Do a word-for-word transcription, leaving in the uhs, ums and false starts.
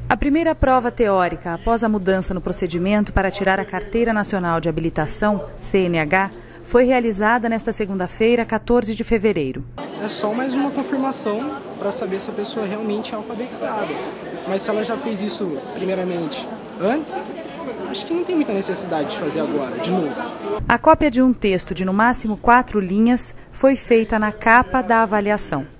A primeira prova teórica após a mudança no procedimento para tirar a Carteira Nacional de Habilitação, C N H, foi realizada nesta segunda-feira, quatorze de fevereiro. É só mais uma confirmação para saber se a pessoa realmente é alfabetizada. Mas se ela já fez isso primeiramente antes, acho que não tem muita necessidade de fazer agora, de novo. A cópia de um texto de no máximo quatro linhas foi feita na capa da avaliação.